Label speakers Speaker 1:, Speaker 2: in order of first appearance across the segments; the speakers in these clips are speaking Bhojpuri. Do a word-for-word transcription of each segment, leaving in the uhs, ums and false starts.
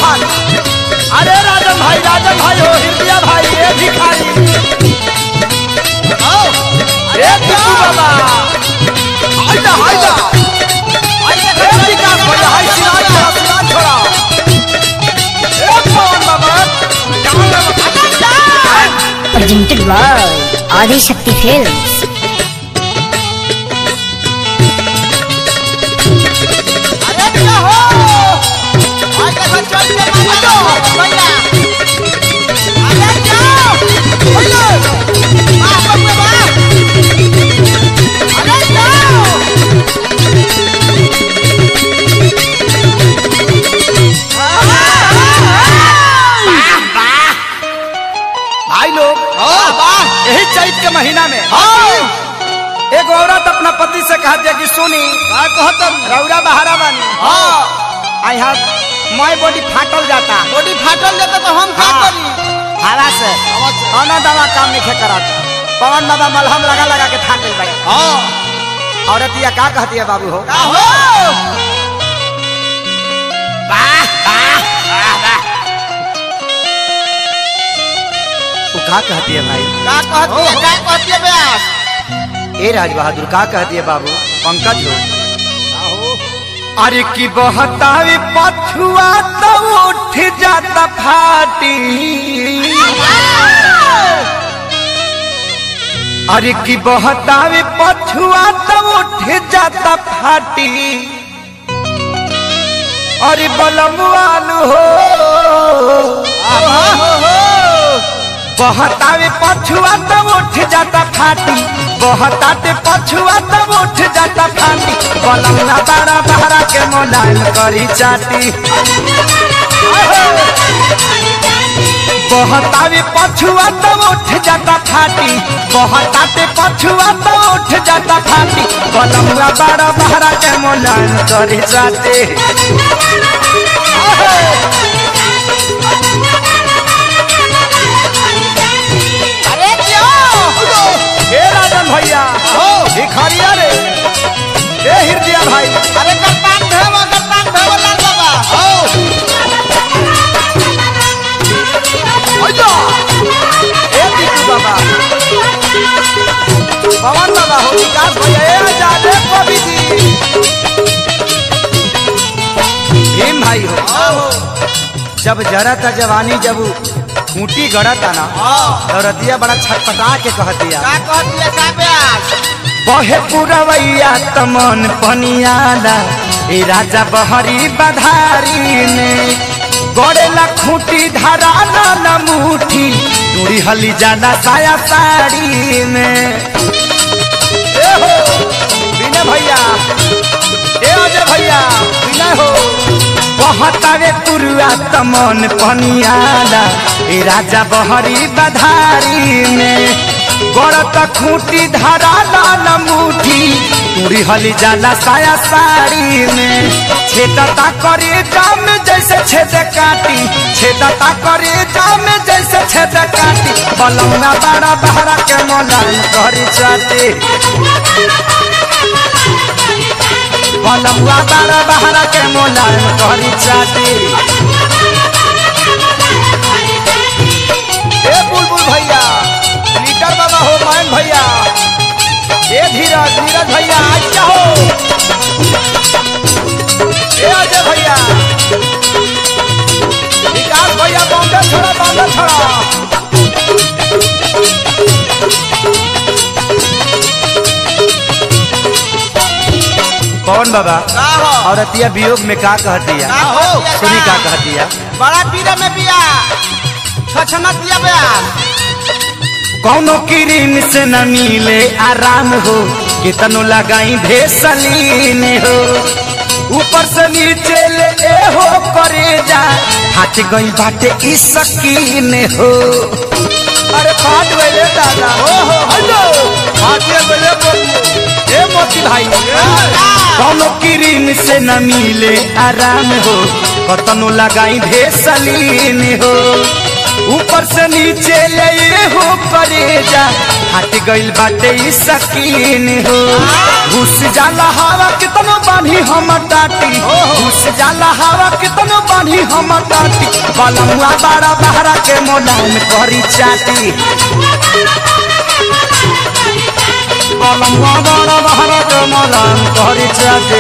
Speaker 1: हाल। अरे राजन भाई राजन भाई हो हिंदिया भाई ये भिखारी ए टिकू बाबा आइजा आइजा आइजा ए विकास भैया हाय सिराज छोड़ा सिराज छोड़ा ए पवन बाबा
Speaker 2: presented by Adi Shakti Films.
Speaker 1: अरे क्या हो आज का चल के मारो भैया अरे जाओ भैया वाह वाह वाह अरे जाओ भाई लोग यही चैत के महीना में एक औरत अपना पति से कहती है कि सुनी रौरा बहारा बानी आई हाथ मैं बॉडी फाटल जाता
Speaker 3: बॉडी फाटल जाता तो हम क्या
Speaker 1: हाँ।
Speaker 3: करी
Speaker 1: हवा से खाना दवा काम नहीं कराता पवन बाबा मलहम लगा लगा के थाकल गए
Speaker 3: हां
Speaker 1: औरत या का कहती है बाबू हो
Speaker 3: का हो
Speaker 1: वाह वाह वाह वाह वो का कहती है भाई
Speaker 3: का कहती है का कहती है ब्यास
Speaker 1: ए राज बहादुर का कहती है बाबू पंकज हो अरे की बहतावे पछुआ तो उठ जाता फाटी अरे की बहतावे पछुआ तो उठ जाता फाटी अरे बलमवालू हो बहतावे पछुआ तो उठ जाता फाटी बहताते पछुआ तो उठ जाता फाटी बलमना बारा बारा के मोलायम करी चाटी बहतावे पछुआ तो उठ जाता फाटी बहताते पछुआ तो उठ जाता फाटी बलमना बारा बारा के मोलायम करी चाटी
Speaker 3: अरे क्यों
Speaker 1: हे राजन भैया हो भिखारिया रे हे हृदय भाई
Speaker 3: अरे करतान भेवा करतान भेवा लाल बाबा
Speaker 1: हो आजा हे टिकू बाबा पवन बाबा हो विकास भैया ए आजा रे कवि जी भीम भाई हो जब जरा था जवानी जब खूंटी गड़ा था ना औरतिया बड़ा छटपटा के कहतिया
Speaker 3: का कहती है का ब्यास
Speaker 1: बहे पुरवैया तमन पनियाला ए राजा बहरी बधारी में गड़ेला खूंटी धराना न मुठी दूरी हली जाना साया साड़ी में ए हो बिना भैया ए अजय भैया बिना हो बहतावे पुरुआ तमन पनियाला ए राजा बहरी बधारी में गड़त खूंटी धराला न मुठी पूरी हली जाला साया साड़ी में छेदता करे जाम जैसे छेद काटी छेदता करे जाम जैसे छेद काटी बलौना बारा बहरा के मोलायम करी चाटी बलौना बारा बहरा के मोलायम करी चाटी ए बुलबुल भैया लीटर बाबा हो मान भैया ए धीरज धीरज भैया अच्छा हो ए अजय भैया विकास भैया बॉम्बे छोड़ा बॉम्बे छोड़ा कौन बाबा
Speaker 3: का हो
Speaker 1: औरतिया वियोग में का कहती है
Speaker 3: का हो
Speaker 1: सुनी का कहती है
Speaker 3: बड़ा पीरा में पिया छछनत दिया ब्यास
Speaker 1: कौनो क्रीम से न मिले आराम हो कितनो लगाई भेसलीन हो ऊपर से नीचे ले ए हो करे जा हाथ गई बाटे ई सकीन हो अरे फाट वेले दादा हो हो हेलो फाटे वेले ए मोती भाई कौनो क्रीम से न मिले आराम हो कतनो लगाई भेसलीन हो ऊपर से नीचे ले हो करे जा हट गइल बाटे ई सकीन हो घुस जाला हवा कितनो बानी हम टाटी घुस जाला हवा कितनो बानी ढोली हम टाटी बलमुआ बड़ा बहरा के मोलायम करी चाटी बलमुआ बड़ा बहरा के मोलायम करी चाटी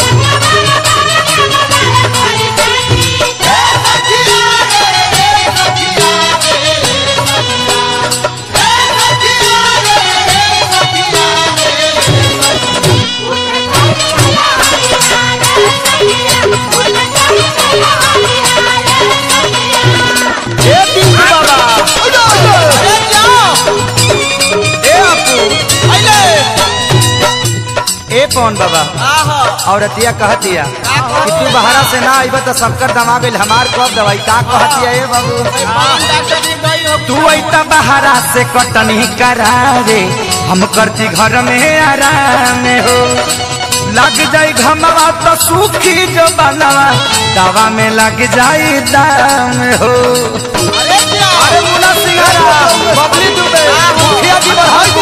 Speaker 1: ए पवन बाबा औरतिया कहतिया कि तू बहरा से ना आइब तो सबकर दमा गइल हमार कब दवाई का कहतिया ए बाबू तू ऐता बहरा से कटनी करा रे हम करती घर में आराम हो लग जाई घमवा तो सूखी जो बनवा दवा में लग जाई दाम हो अरे मुन्ना सिंगारा बबली दुबे मुखिया जी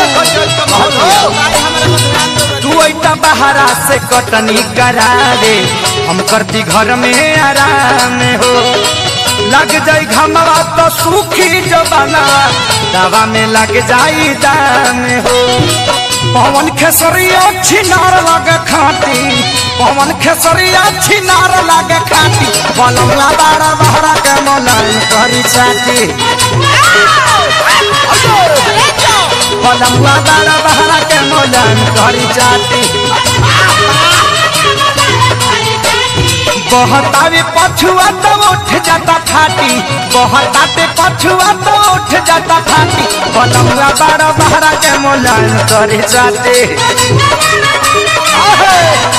Speaker 1: तू ऐता बहरा से कटनी करा रे हम करती घर में आराम हो लग जाई घमवा तो सूखी जो बनवा दवा में लग जाई दाम हो पवन खेसरिया छिनार लगे खाटी पवन खेसरिया छिनार लगे खाटी बलमुआ बड़ा बहरा के मोलायम करी चाटी बलमुआ बड़ा बहरा के मोलायम करी चाटी बहतावे पछुआ तो उठ जाता फाटी बहताते पछुआ तो उठ जाता फाटी बलमुआ बड़ा बहरा के मोलायम करी चाटी